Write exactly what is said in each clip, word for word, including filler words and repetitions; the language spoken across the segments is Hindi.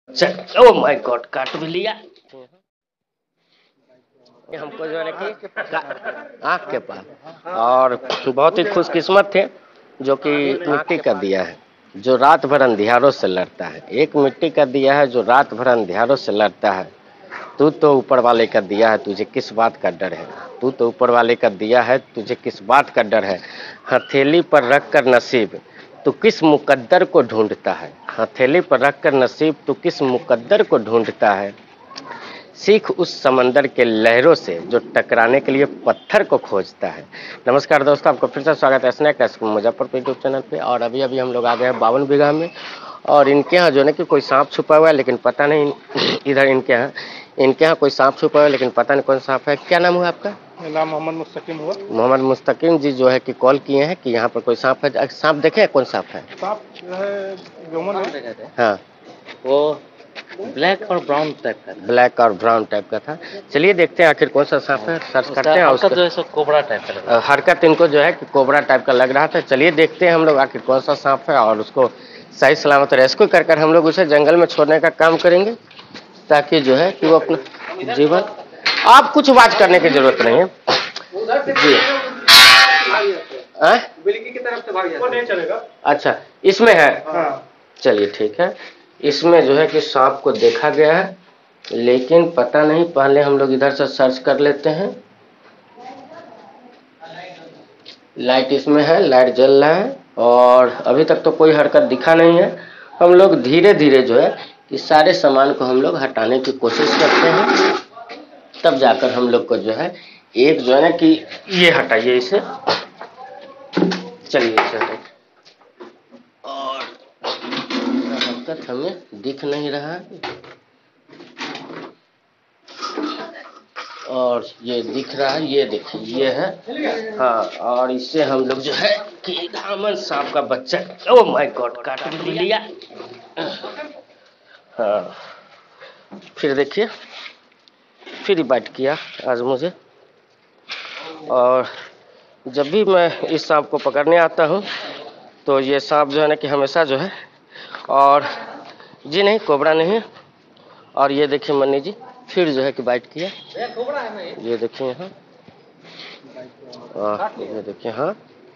चल ओ माय गॉड काट भी लिया हमको जो है कि आँख के पास। और बहुत ही खुशकिस्मत थे जो कि मिट्टी का दिया है जो रात भर अंधियारों से लड़ता है। एक मिट्टी का दिया है जो रात भर अंधियारों से लड़ता है। तू तो ऊपर वाले का दिया है, तुझे किस बात का डर है। तू तो ऊपर वाले का दिया है, तुझे किस बात का डर है। हथेली पर रख कर नसीब तू किस मुकद्दर को ढूंढता है। हथेली पर रख कर नसीब तू किस मुकद्दर को ढूंढता है। सीख उस समंदर के लहरों से जो टकराने के लिए पत्थर को खोजता है। नमस्कार दोस्तों, आपका फिर से स्वागत है snake rescue Muzaffarpur YouTube channel पे। और अभी अभी हम लोग आ गए हैं बावन बीघा में और इनके यहाँ जो है कि कोई सांप छुपा हुआ है, लेकिन पता नहीं इधर इनके यहाँ इनके यहाँ कोई सांप छुपा हुआ है, लेकिन पता नहीं कौन सांप है। क्या नाम हुआ आपका? मेरा नाम मोहम्मद मुस्तकीम हुआ। मोहम्मद मुस्तकीम जी जो है कि कॉल किए हैं कि यहाँ पर कोई सांप है। सांप देखे? कौन सांप है? सांप जो है गोमन है। हाँ, वो ब्लैक और ब्राउन टाइप का था। ब्लैक और ब्राउन टाइप का था। चलिए देखते हैं आखिर कौन सा सांप है, सर्च करते हैं। उसका जो है सो कोबरा टाइप का लग रहा है। हरकत इनको जो है कि कोबरा टाइप का लग रहा था। चलिए देखते हैं हम लोग आखिर कौन सा सांप है और उसको सही सलामत रेस्क्यू कर कर हम लोग उसे जंगल में छोड़ने का काम करेंगे, ताकि जो है कि वो अपना जीवन। आप कुछ बात करने की जरूरत नहीं है जी। बिल्ली की तरफ से भाग जाता है। वो नहीं चलेगा। अच्छा, इसमें है। हाँ। चलिए ठीक है। इसमें जो है कि सांप को देखा गया है, लेकिन पता नहीं। पहले हम लोग इधर से सर्च कर लेते हैं। लाइट इसमें है, लाइट जल रहा है और अभी तक तो कोई हरकत दिखा नहीं है। हम लोग धीरे धीरे जो है कि सारे सामान को हम लोग हटाने की कोशिश करते हैं, तब जाकर हम लोग को जो है एक जो है ना कि ये हटाइए इसे। चलिए इसे हटाइए। और हरकत हमें दिख नहीं रहा है और ये दिख रहा है, ये देखिए ये है। हाँ, और इससे हम लोग जो है कि धामन सांप का बच्चा। ओ माय गॉड काट भी लिया। हाँ, फिर देखिए फिर बाइट किया आज मुझे। और जब भी मैं इस सांप को पकड़ने आता हूँ तो ये सांप जो है ना कि हमेशा जो है, और जी नहीं कोबरा नहीं है। और ये देखिए मन्नी जी फिर जो है कि बाइट किया। ये देखिए यहाँ, ये देखिए। हाँ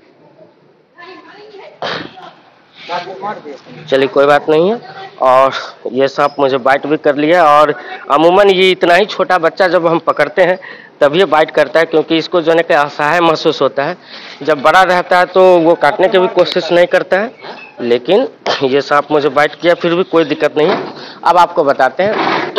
चलिए कोई बात नहीं है। और ये सांप मुझे बाइट भी कर लिया। और अमूमन ये इतना ही छोटा बच्चा जब हम पकड़ते हैं तब ये बाइट करता है, क्योंकि इसको जो है कि असहाय महसूस होता है। जब बड़ा रहता है तो वो काटने की भी कोशिश नहीं करता है, लेकिन ये सांप मुझे बाइट किया, फिर भी कोई दिक्कत नहीं है। अब आपको बताते हैं,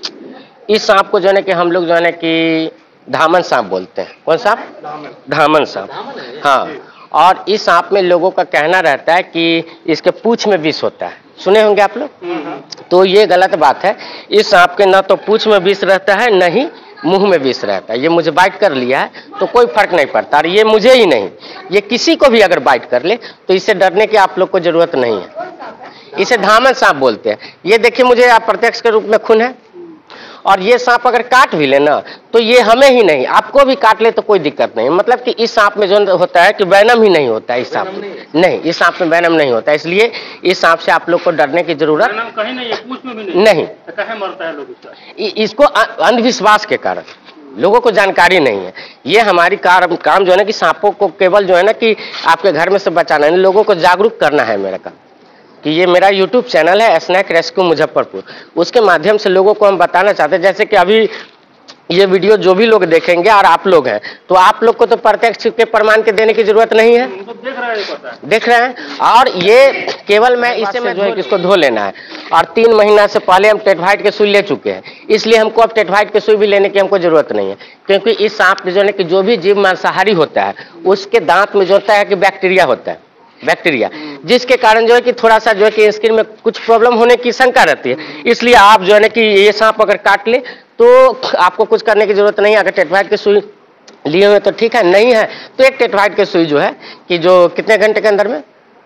इस सांप को जो है कि हम लोग जो है ना कि धामन सांप बोलते हैं। कौन सांप? धामन सांप। हाँ, और इस सांप में लोगों का कहना रहता है कि इसके पूंछ में विष होता है। सुने होंगे आप लोग, तो ये गलत बात है। इस सांप के ना तो पूंछ में विष रहता है, न ही मुंह में विष रहता है। ये मुझे बाइट कर लिया है तो कोई फर्क नहीं पड़ता। और ये मुझे ही नहीं, ये किसी को भी अगर बाइट कर ले तो इससे डरने की आप लोग को जरूरत नहीं है। इसे धामन सांप बोलते हैं। ये देखिए मुझे आप प्रत्यक्ष के रूप में खून है। और ये सांप अगर काट भी ले ना तो ये हमें ही नहीं, आपको भी काट ले तो कोई दिक्कत नहीं। मतलब कि इस सांप में जो होता है कि वैनम ही नहीं होता है। इस सांप में नहीं, इस सांप में वैनम नहीं होता है, इसलिए इस सांप से आप लोग को डरने की जरूरत कहीं नहीं है, पूछ में भी नहीं, नहीं। तो कहीं मरता है लोग इसका? इसको अंधविश्वास के कारण लोगों को जानकारी नहीं है। ये हमारी कार, काम जो है ना कि सांपों को केवल जो है ना कि आपके घर में से बचाना है, लोगों को जागरूक करना है। मेरा काम कि ये मेरा यूट्यूब चैनल है स्नैक रेस्क्यू मुजफ्फरपुर, उसके माध्यम से लोगों को हम बताना चाहते हैं। जैसे कि अभी ये वीडियो जो भी लोग देखेंगे और आप लोग हैं, तो आप लोग को तो प्रत्यक्ष के प्रमाण के देने की जरूरत नहीं है। तो देख रहा है, पता है। देख रहे हैं। और ये केवल मैं इसे मैं जो है इसको धो लेना है। और तीन महीना से पहले हम टेटवाइट के सुई ले चुके हैं, इसलिए हमको अब टेटवाइट के सुई भी लेने की हमको जरूरत नहीं है। क्योंकि इस सांप में जो है कि जो भी जीव मांसाहारी होता है उसके दांत में जो होता है कि बैक्टीरिया होता है, बैक्टीरिया, जिसके कारण जो है कि थोड़ा सा जो है कि स्किन में कुछ प्रॉब्लम होने की शंका रहती है। इसलिए आप जो है ना कि ये सांप अगर काट ले तो आपको कुछ करने की जरूरत नहीं है। अगर टेटवाइट की सुई लिए हुए तो ठीक है, नहीं है तो एक टेटवाइट की सुई जो है कि जो कितने घंटे के अंदर में,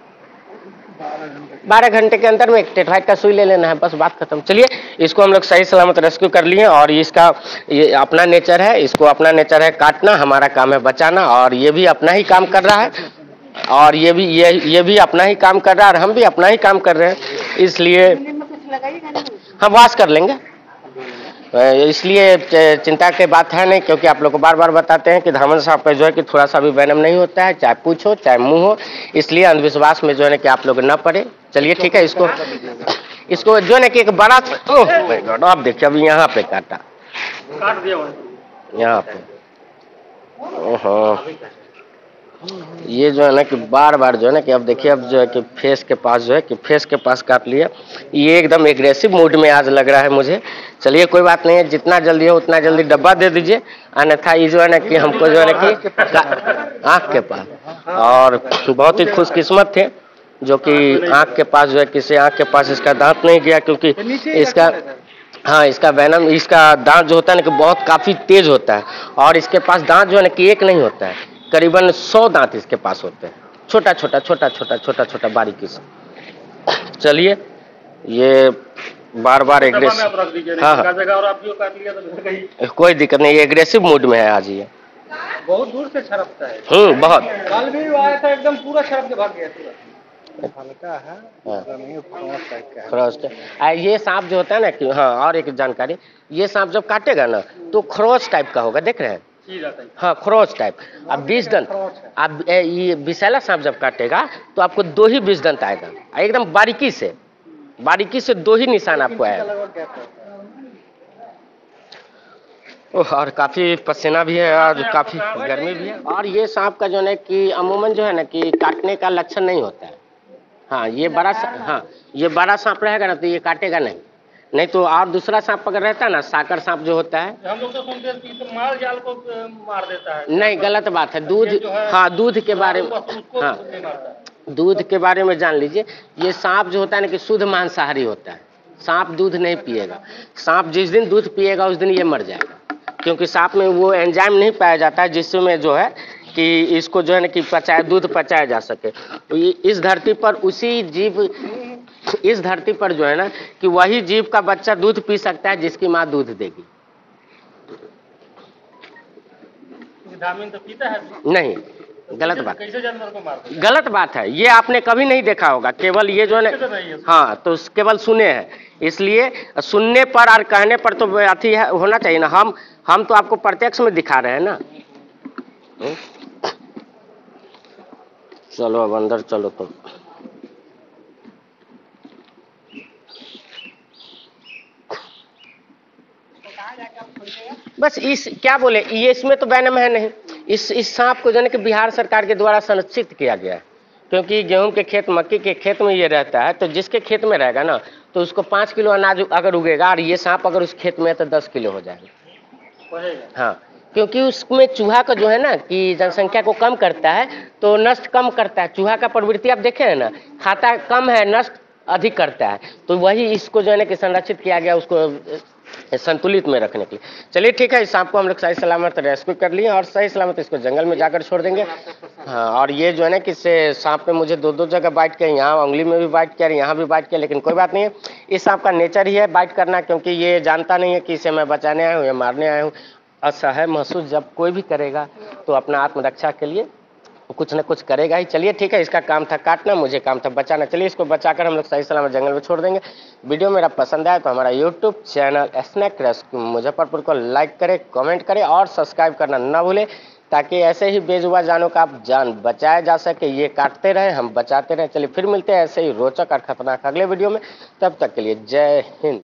बारह घंटे के अंदर में एक टेटवाइट का सुई ले लेना है, बस बात खत्म। चलिए इसको हम लोग सही सलामत रेस्क्यू कर लिए। और इसका ये अपना नेचर है, इसको अपना नेचर है काटना, हमारा काम है बचाना। और ये भी अपना ही काम कर रहा है, और ये भी ये ये भी अपना ही काम कर रहा है, और हम भी अपना ही काम कर रहे हैं। इसलिए हाँ वॉश कर लेंगे, इसलिए चिंता की बात है नहीं, क्योंकि आप लोग को बार बार बताते हैं कि धामन साहब पे जो है कि थोड़ा सा भी वैनम नहीं होता है, चाहे पूछ हो चाहे मुंह हो, इसलिए अंधविश्वास में जो है कि आप लोग न पड़े। चलिए ठीक है, इसको इसको जो है कि एक बड़ा, ओह आप देखिए अभी यहाँ पे काटा, काट दिया यहाँ पे, ओहो ये जो है ना कि बार बार जो है ना कि अब देखिए अब जो है कि फेस के पास जो है कि फेस के पास काट लिया, ये एकदम एग्रेसिव मूड में आज लग रहा है मुझे। चलिए कोई बात नहीं है, जितना जल्दी हो उतना जल्दी डब्बा दे दीजिए, अन्यथा ये जो है ना कि हमको जो है ना कि आँख के पास, और बहुत ही खुशकिस्मत थे जो कि आँख के पास जो है किसी आँख के पास इसका दांत नहीं गया, क्योंकि इसका हाँ इसका वैनम इसका दांत जो होता है ना कि बहुत काफी तेज होता है, और इसके पास दांत जो है ना कि एक नहीं होता है, करीबन सौ दांत इसके पास होते हैं, छोटा छोटा छोटा छोटा छोटा छोटा बारीकी से। चलिए ये बार बार एग्रेसिव, हाँ हाँ और आप जो काट लिया तो कोई दिक्कत नहीं, एग्रेसिव मूड में है आज ये, बहुत दूर से छरपता है। हम्म बहुत, कल भी आया था एकदम पूरा छरप के भाग गया पूरा। हल्का है, खरोच आ, ये सांप जो होता है ना कि हाँ, और एक जानकारी, ये सांप जब काटेगा ना तो खरोच टाइप का होगा, देख रहे हैं, हाँ खरोच टाइप। अब बीस दंत, अब ये विषैला सांप जब काटेगा तो आपको दो ही बीस दंत आएगा, एकदम बारीकी से, बारीकी से दो ही निशान आपको आएगा। ओह और काफी पसीना भी है और काफी गर्मी भी है, और ये सांप का जो है कि अमूमन जो है ना कि काटने का लक्षण नहीं होता है। हाँ ये बड़ा, हाँ ये बड़ा सांप रहेगा ना तो ये काटेगा नहीं, नहीं तो और दूसरा सांप अगर रहता है ना, साकर सांप जो होता है, हम लोग तो सुनते हैं कि तो माल जाल को मार देता है। नहीं गलत बात है, दूध, हाँ दूध के बारे में, हाँ दूध के बारे में जान लीजिए, ये सांप जो होता है ना कि शुद्ध मांसाहारी होता है, सांप दूध नहीं पिएगा, सांप जिस दिन दूध पिएगा उस दिन ये मर जाएगा, क्योंकि सांप में वो एंजाइम नहीं पाया जाता है जिसमें जो है कि इसको जो है ना कि पचाया, दूध पचाया जा सके। तो ये इस धरती पर उसी जीव, इस धरती पर जो है ना कि वही जीव का बच्चा दूध पी सकता है जिसकी माँ दूध देगी। धामिन तो पीता है नहीं, गलत बात, कैसे जानवर को मारते? गलत बात है, ये आपने कभी नहीं देखा होगा, केवल ये जो है ना, हाँ तो केवल सुने हैं, इसलिए सुनने पर और कहने पर तो अथी है होना चाहिए ना, हम हम तो आपको प्रत्यक्ष में दिखा रहे हैं ना। चलो अब अंदर चलो तो, बस इस क्या बोले, ये इसमें तो वैनम है नहीं, इस इस सांप को जो है कि बिहार सरकार के द्वारा संरक्षित किया गया है, क्योंकि गेहूं के खेत, मक्की के खेत में ये रहता है, तो जिसके खेत में रहेगा ना तो उसको पाँच किलो अनाज अगर उगेगा, और ये सांप अगर उस खेत में है तो दस किलो हो जाएगा। हाँ क्योंकि उसमें चूहा का जो है ना कि जनसंख्या को कम करता है, तो नष्ट कम करता है, चूहा का प्रवृत्ति आप देखे है ना, खाता कम है नष्ट अधिक करता है, तो वही इसको जो है ना कि संरक्षित किया गया उसको संतुलित में रखने के लिए। चलिए ठीक है, इस सांप को हम लोग सही सलामत रेस्क्यू कर लिए और सही सलामत इसको जंगल में जाकर छोड़ देंगे। हाँ और ये जो है ना कि सांप पे मुझे दो दो जगह बाइट किया, यहाँ उंगली में भी बाइट किया, यहाँ भी बाइट किया, लेकिन कोई बात नहीं है, इस सांप का नेचर ही है बाइट करना, क्योंकि ये जानता नहीं है कि इसे मैं बचाने आया हूँ या मारने आया हूँ। असह्य महसूस जब कोई भी करेगा तो अपना आत्मरक्षा के लिए कुछ ना कुछ करेगा ही। चलिए ठीक है, इसका काम था काटना, मुझे काम था बचाना। चलिए इसको बचाकर हम लोग सही सलामत जंगल में छोड़ देंगे। वीडियो मेरा पसंद आया तो हमारा YouTube channel snake rescue Muzaffarpur को लाइक करें, कमेंट करें और सब्सक्राइब करना ना भूलें, ताकि ऐसे ही बेजुबान जानों का आप जान बचाया जा सके। ये काटते रहे, हम बचाते रहे। चलिए फिर मिलते हैं ऐसे ही रोचक और खतरनाक अगले वीडियो में, तब तक के लिए जय हिंद।